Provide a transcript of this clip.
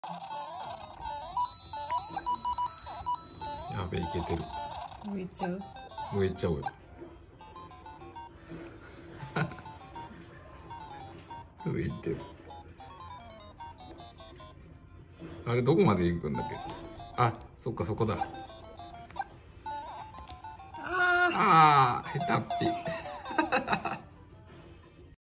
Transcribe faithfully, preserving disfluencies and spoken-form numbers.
やべえ、いけてる。 もういっちゃう。 もういっちゃおうよ。上行ってる。あれどこまで行くんだっけ。あ、そっかそこだ。ああ、下手っぴ。